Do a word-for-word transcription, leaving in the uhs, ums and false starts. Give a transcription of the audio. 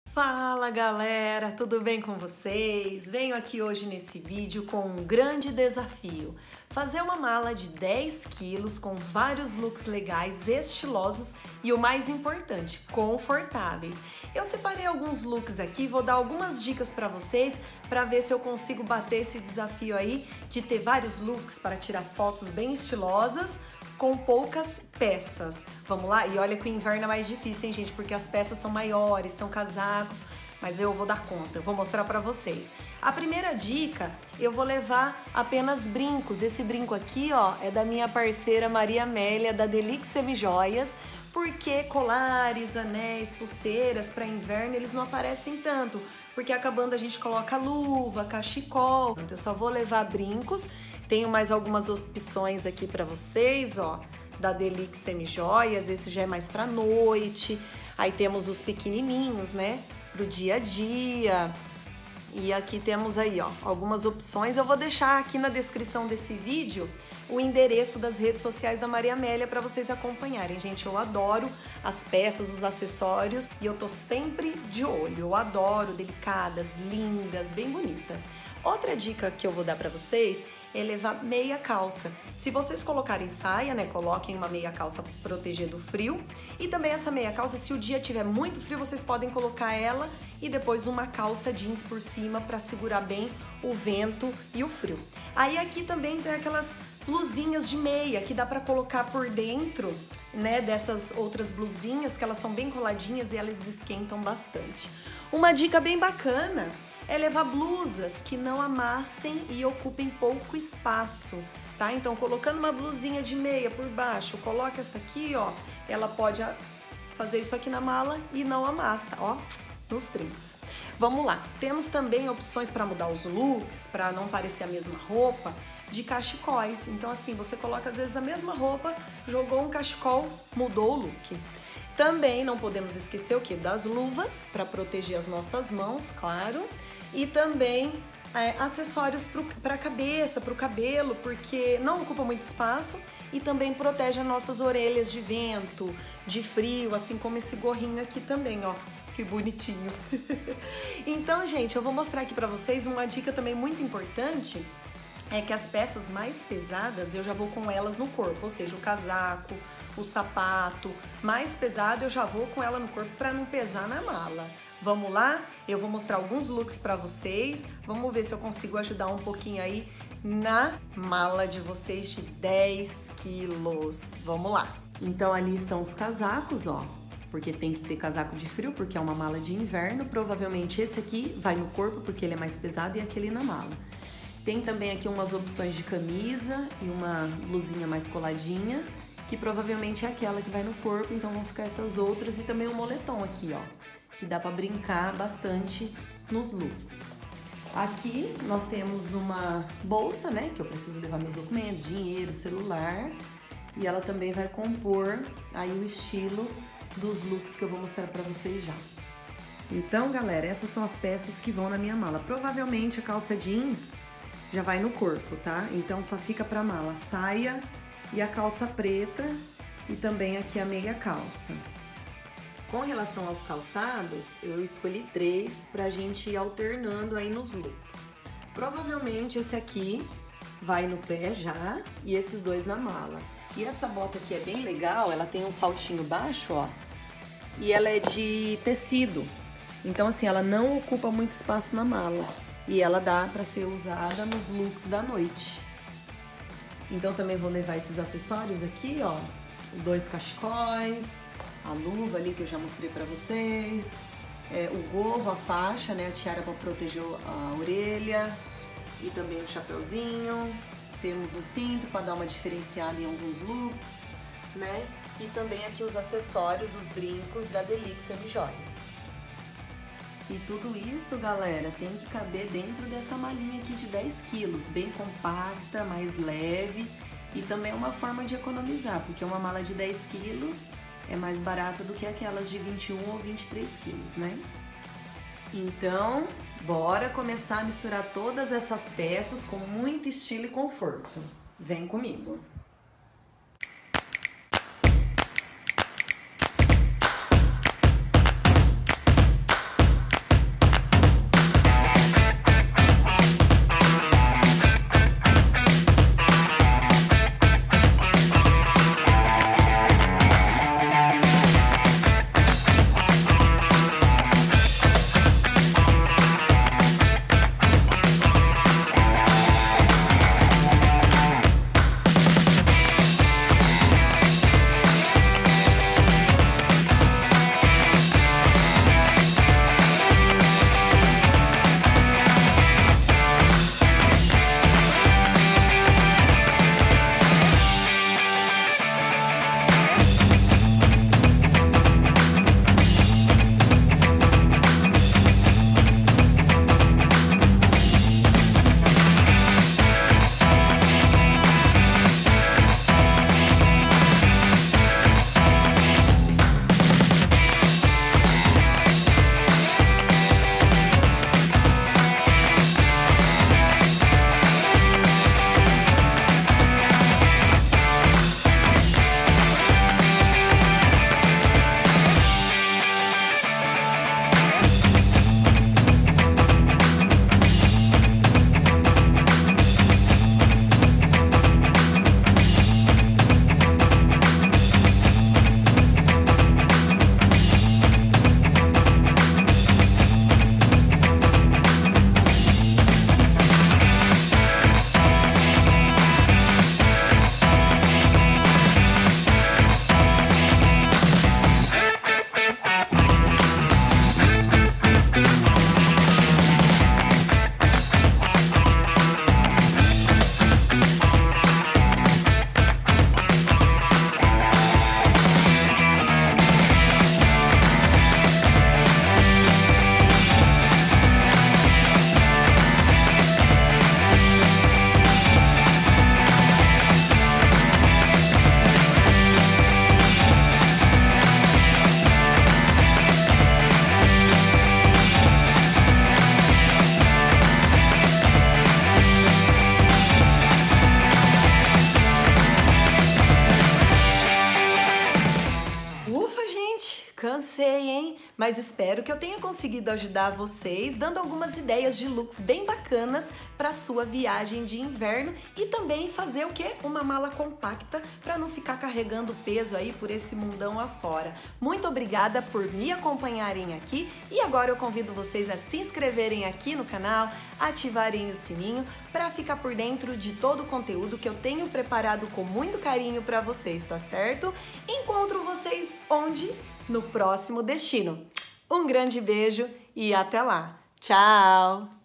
Fala galera, tudo bem com vocês? Venho aqui hoje nesse vídeo com um grande desafio. Fazer uma mala de dez quilos com vários looks legais, estilosos e o mais importante, confortáveis. Eu separei alguns looks aqui, vou dar algumas dicas para vocês para ver se eu consigo bater esse desafio aí de ter vários looks para tirar fotos bem estilosas com poucas peças. Vamos lá? E olha que o inverno é mais difícil, hein, gente? Porque as peças são maiores, são casacos, mas eu vou dar conta, eu vou mostrar pra vocês. A primeira dica, eu vou levar apenas brincos. Esse brinco aqui, ó, é da minha parceira Maria Amélia, da Delix Semijoias, porque colares, anéis, pulseiras para inverno, eles não aparecem tanto, porque acabando a gente coloca luva, cachecol. Então eu só vou levar brincos. Tenho mais algumas opções aqui para vocês, ó, da Delix Semijoias, esse já é mais pra noite. Aí temos os pequenininhos, né, pro dia a dia. E aqui temos aí, ó, algumas opções. Eu vou deixar aqui na descrição desse vídeo o endereço das redes sociais da Maria Amélia para vocês acompanharem. Gente, eu adoro as peças, os acessórios e eu tô sempre de olho. Eu adoro delicadas, lindas, bem bonitas. Outra dica que eu vou dar para vocês é levar meia calça. Se vocês colocarem saia, né, coloquem uma meia calça para proteger do frio. E também essa meia calça, se o dia tiver muito frio, vocês podem colocar ela e depois uma calça jeans por cima para segurar bem o vento e o frio. Aí aqui também tem aquelas blusinhas de meia que dá para colocar por dentro, né, dessas outras blusinhas que elas são bem coladinhas e elas esquentam bastante. Uma dica bem bacana é levar blusas que não amassem e ocupem pouco espaço, tá? Então, colocando uma blusinha de meia por baixo, coloca essa aqui, ó, ela pode fazer isso aqui na mala e não amassa, ó, nos trinks. Vamos lá, temos também opções para mudar os looks, para não parecer a mesma roupa, de cachecóis. Então, assim, você coloca às vezes a mesma roupa, jogou um cachecol, mudou o look. Também não podemos esquecer o que? Das luvas, para proteger as nossas mãos, claro. E também é, acessórios para a cabeça, para o cabelo, porque não ocupa muito espaço e também protege as nossas orelhas de vento, de frio, assim como esse gorrinho aqui também, ó. Que bonitinho. Então, gente, eu vou mostrar aqui para vocês uma dica também muito importante, é que as peças mais pesadas eu já vou com elas no corpo, ou seja, o casaco, o sapato mais pesado eu já vou com ela no corpo para não pesar na mala. Vamos lá? Eu vou mostrar alguns looks para vocês. Vamos ver se eu consigo ajudar um pouquinho aí na mala de vocês de dez quilos. Vamos lá. Então ali estão os casacos, ó, porque tem que ter casaco de frio, porque é uma mala de inverno. Provavelmente esse aqui vai no corpo, porque ele é mais pesado, e aquele na mala. Tem também aqui umas opções de camisa e uma blusinha mais coladinha, que provavelmente é aquela que vai no corpo, então vão ficar essas outras. E também o moletom aqui, ó, que dá pra brincar bastante nos looks. Aqui nós temos uma bolsa, né, que eu preciso levar meus documentos, dinheiro, celular, e ela também vai compor aí o estilo dos looks que eu vou mostrar pra vocês já. Então, galera, essas são as peças que vão na minha mala. Provavelmente a calça jeans já vai no corpo, tá? Então só fica pra mala saia e a calça preta e também aqui a meia calça. Com relação aos calçados, eu escolhi três pra gente ir alternando aí nos looks. Provavelmente esse aqui vai no pé já e esses dois na mala. E essa bota aqui é bem legal, ela tem um saltinho baixo, ó, e ela é de tecido. Então assim, ela não ocupa muito espaço na mala e ela dá pra ser usada nos looks da noite. Então também vou levar esses acessórios aqui, ó, dois cachecóis, a luva ali que eu já mostrei pra vocês, é, o gorro, a faixa, né, a tiara pra proteger a orelha e também o chapeuzinho. Temos um cinto para dar uma diferenciada em alguns looks, né, e também aqui os acessórios, os brincos da Delix Semijoias. E tudo isso, galera, tem que caber dentro dessa malinha aqui de dez quilos, bem compacta, mais leve, e também é uma forma de economizar, porque uma mala de dez quilos é mais barata do que aquelas de vinte e um ou vinte e três quilos, né? Então, bora começar a misturar todas essas peças com muito estilo e conforto. Vem comigo! mas espero que eu tenha conseguido ajudar vocês dando algumas ideias de looks bem bacanas para sua viagem de inverno e também fazer o que? Uma mala compacta para não ficar carregando peso aí por esse mundão afora. Muito obrigada por me acompanharem aqui e agora eu convido vocês a se inscreverem aqui no canal, ativarem o sininho para ficar por dentro de todo o conteúdo que eu tenho preparado com muito carinho para vocês, tá certo? Encontro vocês onde? No próximo destino. Um grande beijo e até lá. Tchau!